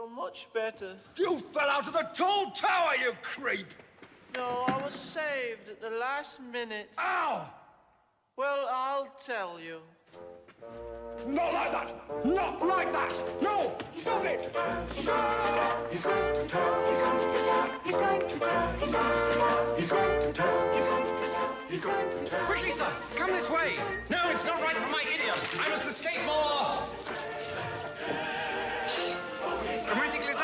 much better. You fell out of the tall tower, you creep! No, I was saved at the last minute. Ow! Well, I'll tell you. Not like that! Not like that! No! Stop it! He's going to tell, he's going to tell, he's going to tell, he's going to tell, he's going to tell, he's going to tell, he's going to tell. Quickly, sir! Come this way! No, it's not right for my idiom. I must escape more! Dramatically